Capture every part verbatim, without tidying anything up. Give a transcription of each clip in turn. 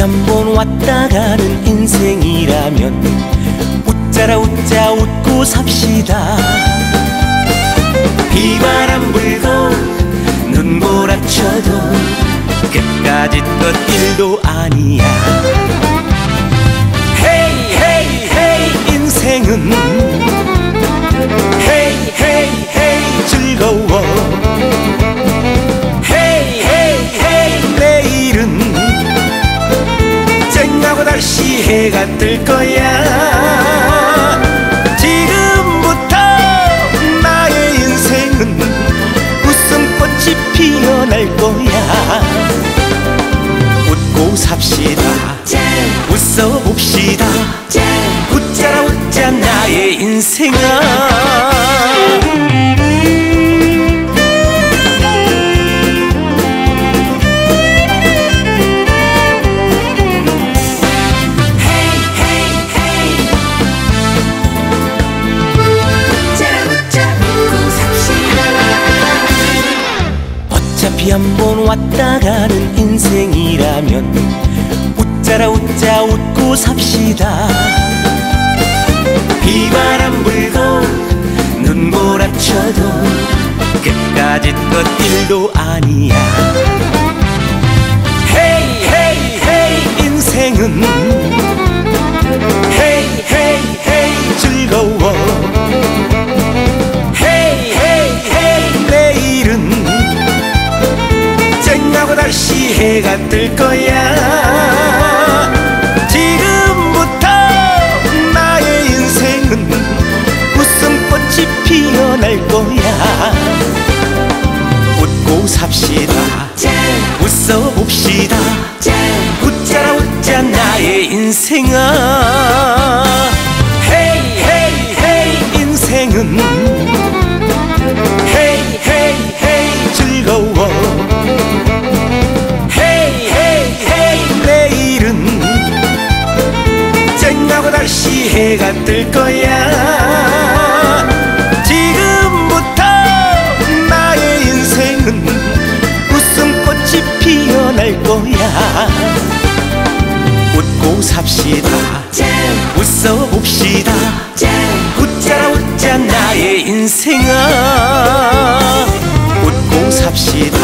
한 번 왔다 가는 인생이라면 웃자라 웃자 웃고 삽시다. 비바람 불고 눈보라쳐도 끝까지 끝일도 아니야. 헤이 헤이 헤이 인생은 헤이 헤이 헤이 즐거워. 헤이 헤이 헤이 내일은 쨍하고 다시 해가 뜰 거야. 지금부터 나의 인생은 웃음꽃이 피어날 거야. 웃고 삽시다. 웃어봅시다. 웃자라 웃자 나의 인생아. 어차피 한 번 왔다 가는 인생이라면 웃자라 웃자 웃고 삽시다. 비바람 불고 눈보라쳐도 끝까지 끝일도 아니야. 헤이 헤이 헤이 인생은 헤이 헤이 헤이 즐거워. 헤이 헤이 헤이 내일은 쨍하고 다시 해가 뜰 거야. 지금부터 나의 인생은 웃음꽃이 피어날 거야. 웃고 삽시다. 웃어봅시다. 웃자라 웃자 나의 인생아. 헤이 헤이 헤이 인생은 헤이 헤이 헤이 즐거워. 쨍하고 다시 해가 뜰 거야. 지금부터 나의 인생은 웃음꽃이 피어날 거야. 웃고 삽시다. 웃어봅시다. 웃자라 웃자 나의 인생아. 웃고 삽시다.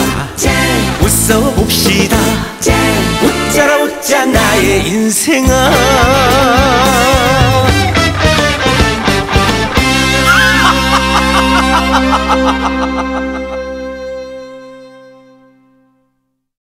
웃어봅시다. 웃자라 웃자 나의 인생아.